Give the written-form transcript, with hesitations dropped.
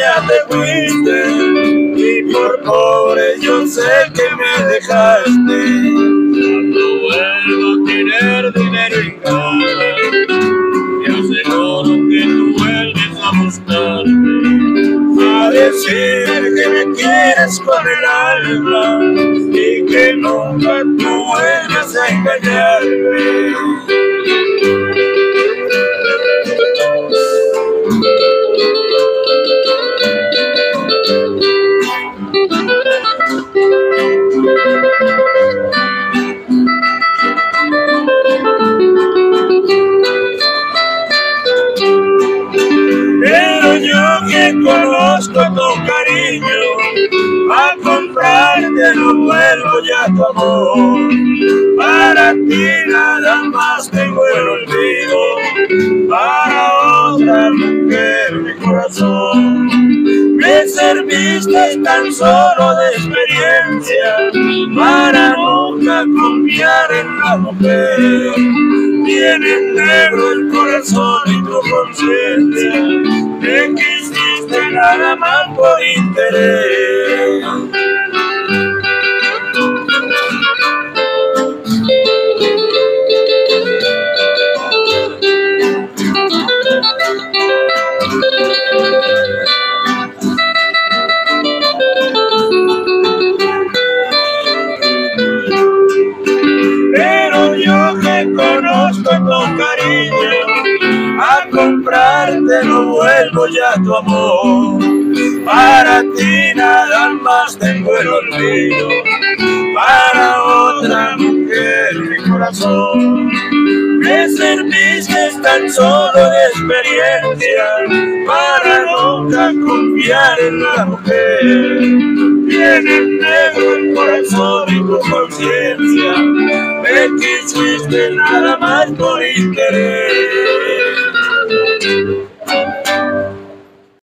ya te fuiste, y por pobre yo sé que me dejaste. Cuando vuelvo a tener dinero en casa, te aseguro que tú vuelves a buscarme, A decir que me quieres con el alma y que nunca tú vuelves a engañarme. Pero yo que conozco tu cariño, a comprarte no vuelvo ya tu amor. Para ti nada más tengo el olvido, para otra mujer mi corazón. Me serviste tan solo de experiencia para nunca confiar en la mujer. Tiene negro el corazón y tu conciencia, me quisiste nada más por interés. Pero yo que conozco tu cariño, a comprarte no vuelvo ya tu amor. Para ti nada más tengo el olvido, para otra mujer mi corazón. Me serviste tan solo de experiencia para nunca confiar en la mujer. Tiene negro el corazón y tu conciencia, me quisiste nada más por interés.